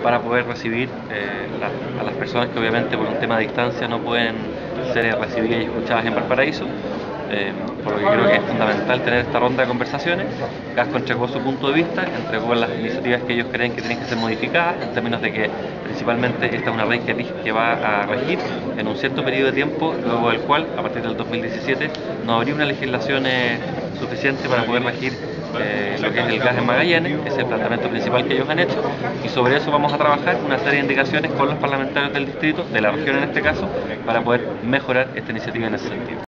para poder recibir a las personas que obviamente por un tema de distancia no pueden ser recibidas y escuchadas en Valparaíso. Por lo que creo que es fundamental tener esta ronda de conversaciones. Casco entregó su punto de vista, entregó las iniciativas que ellos creen que tienen que ser modificadas, en términos de que principalmente esta es una ley que va a regir en un cierto periodo de tiempo, luego del cual, a partir del 2017, no habría una legislación suficiente para poder regir lo que es el gas en Magallanes, que es el planteamiento principal que ellos han hecho, y sobre eso vamos a trabajar una serie de indicaciones con los parlamentarios del distrito, de la región en este caso, para poder mejorar esta iniciativa en ese sentido.